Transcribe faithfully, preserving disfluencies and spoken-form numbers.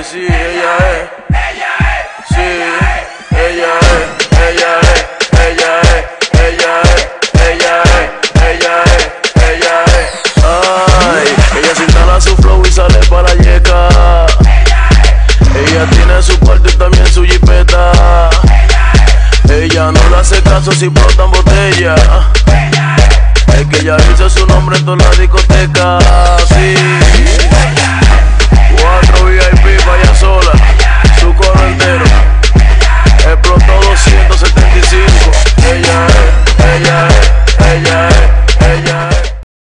sí, ella es. Sí, ella es, ella es, ella es, ella es, ella es, ella es, ella es. Ay, ella se instala su flow y sale para la yeca. Ella tiene su cuarto y también su jipeta. Ella no le hace caso si explotan botellas. Es que ella dice su nombre en toda la discoteca. Sí.